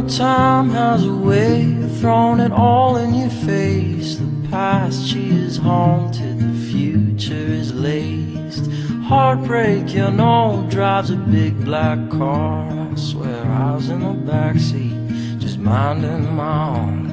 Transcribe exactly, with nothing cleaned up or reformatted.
know time has a way of throwing it all in your face. The past, she is haunted, the future is laced. Heartbreak, you know, drives a big black car. I swear I was in the backseat, just minding my own